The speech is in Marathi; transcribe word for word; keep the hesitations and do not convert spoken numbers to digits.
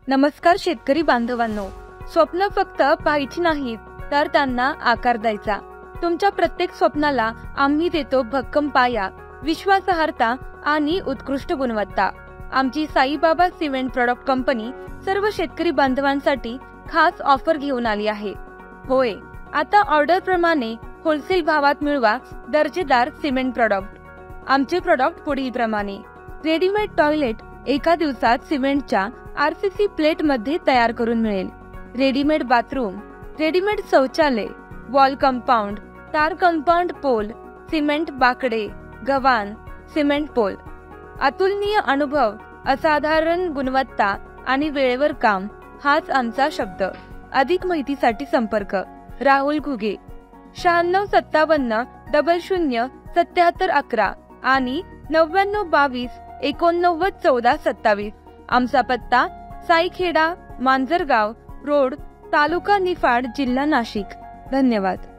नमस्कार शेतकरी बांधवांनो, स्वप्न फक्त पाहायची नाहीत तर त्यांना आकार द्यायचा। तुमच्या प्रत्येक स्वप्नाला आम्ही देतो भक्कम पाया, विश्वासार्हता आणि उत्कृष्ट गुणवत्ता। आमची साईबाबा सिमेंट प्रोडक्ट कंपनी सर्व शेतकरी बांधवांसाठी खास ऑफर घेऊन आली आहे। होय, आता ऑर्डर प्रमाणे होलसेल भावात मिळवा दर्जेदार सिमेंट प्रोडक्ट। आमचे प्रोडक्ट पुढील प्रमाणे: रेडीमेड टॉयलेट एका दिवसात सिमेंटच्या आरसीसी प्लेट मध्ये तयार करून मिळेल। रेडीमेड बाथरूम, रेडीमेड शौचालय, वॉल कंपाऊंड, तार कंपाऊंड पोल, सिमेंट बाकडे, गव्हाण, सिमेंट पोल। अतुलनीय अनुभव, असाधारण गुणवत्ता आणि वेळेवर काम हाच आमचा शब्द। अधिक माहितीसाठी संपर्क राहुल घुगे, शहाण्णव सत्तावन्न डबल शून्य सत्याहत्तर अकरा आणि नव्याण्णव बावीस एकोणनव्वद चौदा सत्तावीस। आमचा पत्ता साईखेडा, मांजरगाव रोड, तालुका निफाड, जिल्हा नाशिक। धन्यवाद।